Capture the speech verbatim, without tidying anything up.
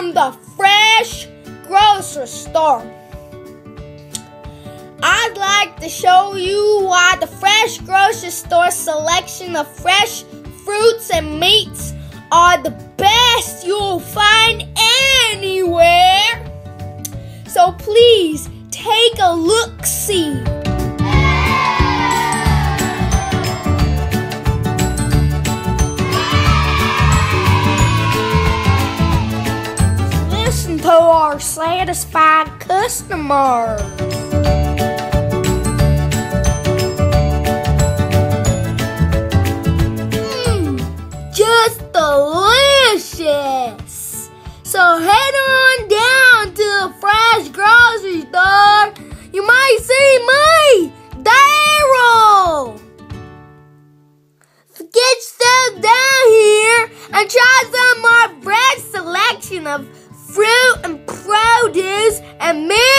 from the fresh grocery store. I'd like to show you why the fresh grocery store selection of fresh fruits and meats are the best you'll find anywhere. So please take a look-see. Listen to our satisfied customers. Just delicious! So head on down to the fresh grocery store. You might see me, Daryl. Get yourself down here and try some of our fresh selection of fruit and produce and meat.